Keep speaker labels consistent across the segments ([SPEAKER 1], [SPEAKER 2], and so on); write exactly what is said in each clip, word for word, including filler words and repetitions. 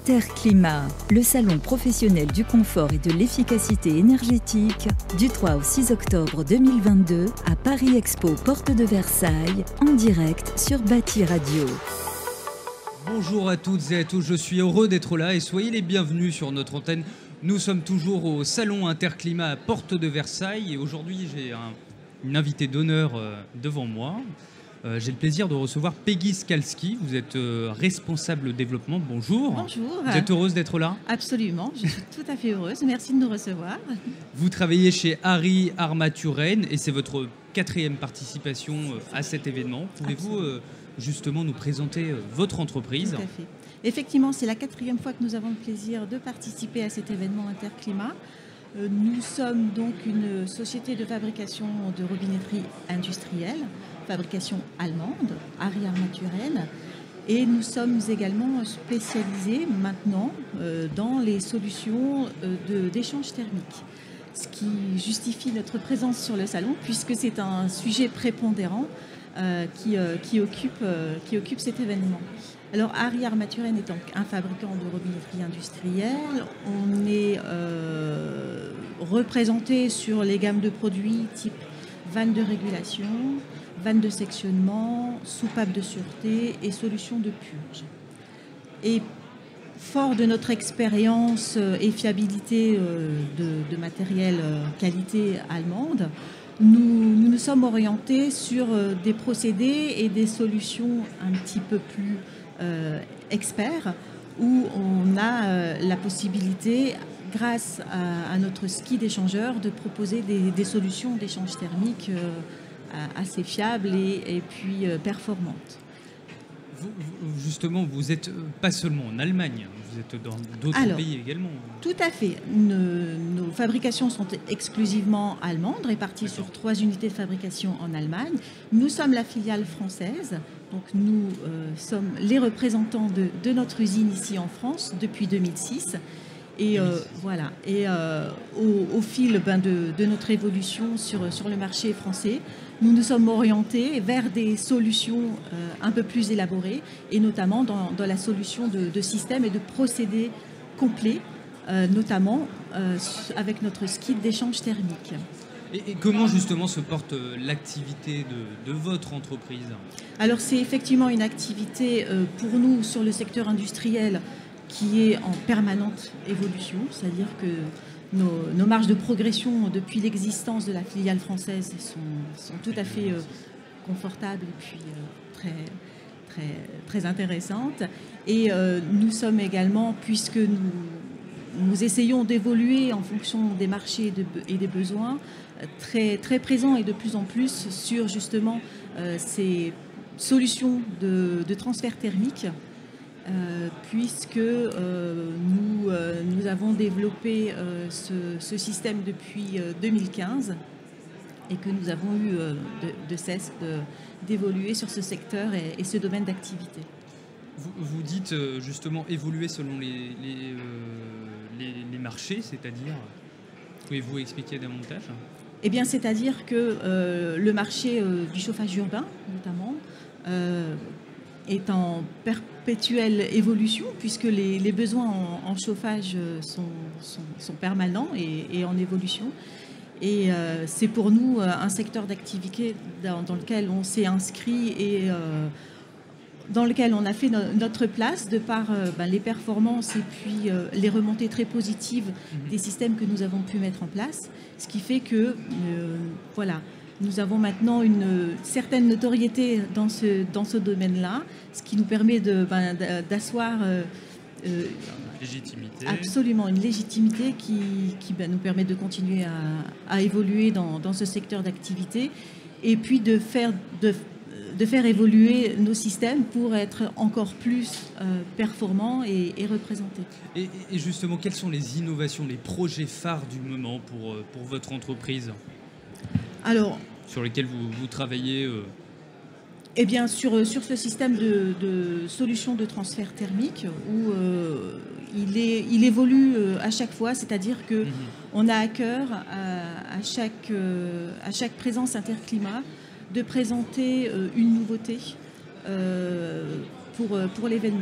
[SPEAKER 1] Interclimat, le salon professionnel du confort et de l'efficacité énergétique, du trois au six octobre deux mille vingt-deux à Paris Expo, porte de Versailles, en direct sur Bâti Radio.
[SPEAKER 2] Bonjour à toutes et à tous, je suis heureux d'être là et soyez les bienvenus sur notre antenne. Nous sommes toujours au salon Interclimat à Porte de Versailles et aujourd'hui j'ai un, une invitée d'honneur euh, devant moi. Euh, j'ai le plaisir de recevoir Peggy Skalski. Vous êtes euh, responsable développement. Bonjour.
[SPEAKER 3] Bonjour.
[SPEAKER 2] Vous êtes heureuse d'être là ?
[SPEAKER 3] Absolument, je suis tout à fait heureuse. Merci de nous recevoir.
[SPEAKER 2] Vous travaillez chez Harry Armaturen et c'est votre quatrième participation euh, à cet événement. Pouvez-vous euh, justement nous présenter euh, votre entreprise ?
[SPEAKER 3] Tout à fait. Effectivement, c'est la quatrième fois que nous avons le plaisir de participer à cet événement Interclimat. Euh, nous sommes donc une société de fabrication de robinetterie industrielle, fabrication allemande, Harry Armaturen, et nous sommes également spécialisés maintenant euh, dans les solutions euh, de, d'échange thermique, ce qui justifie notre présence sur le salon puisque c'est un sujet prépondérant euh, qui, euh, qui, occupe, euh, qui occupe cet événement. Alors, Harry Armaturen est donc un fabricant de robinetterie industrielle. On est euh, représenté sur les gammes de produits type vannes de régulation, vannes de sectionnement, soupapes de sûreté et solutions de purge. Et fort de notre expérience et fiabilité de, de matériel qualité allemande, nous, nous nous sommes orientés sur des procédés et des solutions un petit peu plus Euh, experts, où on a euh, la possibilité, grâce à, à notre ski d'échangeur, de proposer des, des solutions d'échange thermique euh, assez fiables et, et puis euh, performantes.
[SPEAKER 2] Vous, vous, justement, vous n'êtes pas seulement en Allemagne, vous êtes dans d'autres
[SPEAKER 3] Alors,
[SPEAKER 2] pays également.
[SPEAKER 3] Tout à fait. Nos, nos fabrications sont exclusivement allemandes, réparties D'accord. sur trois unités de fabrication en Allemagne. Nous sommes la filiale française, donc nous euh, sommes les représentants de, de notre usine ici en France depuis deux mille six. Et euh, voilà. Et euh, au, au fil ben, de, de notre évolution sur, sur le marché français, nous nous sommes orientés vers des solutions euh, un peu plus élaborées, et notamment dans, dans la solution de, de systèmes et de procédés complets, euh, notamment euh, avec notre ski d'échange thermique.
[SPEAKER 2] Et, et comment justement se porte euh, l'activité de, de votre entreprise ?
[SPEAKER 3] Alors c'est effectivement une activité euh, pour nous sur le secteur industriel qui est en permanente évolution, c'est-à-dire que nos, nos marges de progression depuis l'existence de la filiale française sont, sont tout à fait euh, confortables et puis euh, très, très, très intéressantes. Et euh, nous sommes également, puisque nous, nous essayons d'évoluer en fonction des marchés de, et des besoins, très, très présents et de plus en plus sur justement euh, ces solutions de, de transfert thermique. Euh, puisque euh, nous, euh, nous avons développé euh, ce, ce système depuis euh, deux mille quinze et que nous avons eu euh, de, de cesse de, d'évoluer sur ce secteur et, et ce domaine d'activité.
[SPEAKER 2] Vous, vous dites euh, justement évoluer selon les, les, euh, les, les marchés, c'est-à-dire, pouvez-vous expliquer davantage ?
[SPEAKER 3] Eh bien, c'est-à-dire que euh, le marché euh, du chauffage urbain, notamment, euh, est en perpétuelle évolution puisque les, les besoins en, en chauffage sont, sont, sont permanents et, et en évolution. Et euh, c'est pour nous un secteur d'activité dans, dans lequel on s'est inscrit et euh, dans lequel on a fait no, notre place de par euh, ben, les performances et puis euh, les remontées très positives des systèmes que nous avons pu mettre en place. Ce qui fait que, euh, voilà, nous avons maintenant une certaine notoriété dans ce, dans ce domaine-là, ce qui nous permet de, ben, d'asseoir euh, euh,
[SPEAKER 2] légitimité.
[SPEAKER 3] Absolument une légitimité qui, qui ben, nous permet de continuer à, à évoluer dans, dans ce secteur d'activité et puis de faire, de, de faire évoluer nos systèmes pour être encore plus euh, performants et, et représentés.
[SPEAKER 2] Et, et justement, quelles sont les innovations, les projets phares du moment pour, pour votre entreprise ?
[SPEAKER 3] Alors,
[SPEAKER 2] sur lesquels vous, vous travaillez euh...
[SPEAKER 3] Eh bien, sur, sur ce système de, de solutions de transfert thermique, où euh, il, est, il évolue euh, à chaque fois, c'est-à-dire qu'on mm-hmm. a à cœur, à, à, chaque, euh, à chaque présence Interclimat, de présenter euh, une nouveauté euh, pour, pour l'événement.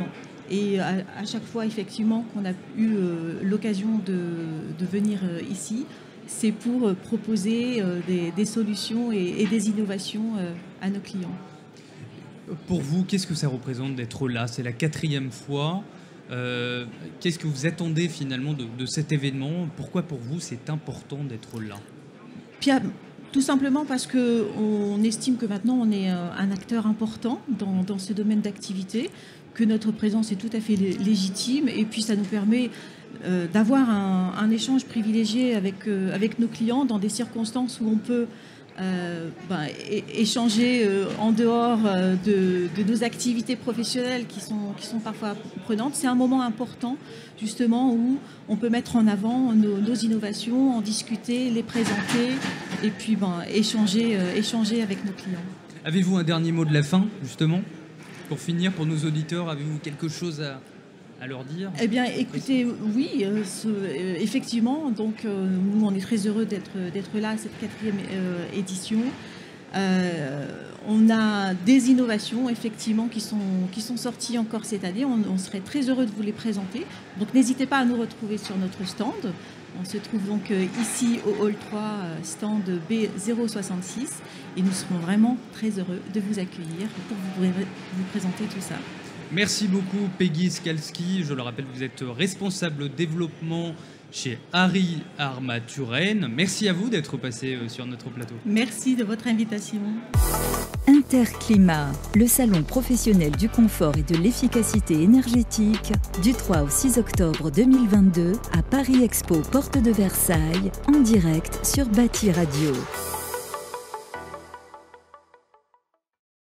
[SPEAKER 3] Et à, à chaque fois, effectivement, qu'on a eu euh, l'occasion de, de venir euh, ici, c'est pour euh, proposer euh, des, des solutions et, et des innovations euh, à nos clients.
[SPEAKER 2] Pour vous, qu'est-ce que ça représente d'être là? C'est la quatrième fois. Euh, qu'est-ce que vous attendez finalement de, de cet événement? Pourquoi pour vous c'est important d'être là?
[SPEAKER 3] Puis, tout simplement parce qu'on estime que maintenant on est un acteur important dans, dans ce domaine d'activité, que notre présence est tout à fait légitime, et puis ça nous permet euh, d'avoir un, un échange privilégié avec, euh, avec nos clients dans des circonstances où on peut euh, ben, échanger euh, en dehors euh, de, de nos activités professionnelles qui sont, qui sont parfois prenantes. C'est un moment important justement où on peut mettre en avant nos, nos innovations, en discuter, les présenter et puis ben, échanger, euh, échanger avec nos clients.
[SPEAKER 2] Avez-vous un dernier mot de la fin justement? Pour finir, pour nos auditeurs, avez-vous quelque chose à, à leur dire?
[SPEAKER 3] Eh bien, écoutez, oui, euh, ce, euh, effectivement. Donc, euh, nous, on est très heureux d'être d'être là à cette quatrième euh, édition. Euh, on a des innovations, effectivement, qui sont, qui sont sorties encore cette année. On, on serait très heureux de vous les présenter. Donc, n'hésitez pas à nous retrouver sur notre stand. On se trouve donc euh, ici au hall trois, euh, stand B zéro soixante-six. Et nous serons vraiment très heureux de vous accueillir pour vous, vous présenter tout ça.
[SPEAKER 2] Merci beaucoup Peggy Skalski. Je le rappelle, vous êtes responsable développement chez Harry Armaturen. Merci à vous d'être passé sur notre plateau.
[SPEAKER 3] Merci de votre invitation.
[SPEAKER 1] Interclimat, le salon professionnel du confort et de l'efficacité énergétique, du trois au six octobre deux mille vingt-deux à Paris Expo, porte de Versailles, en direct sur Bâti Radio.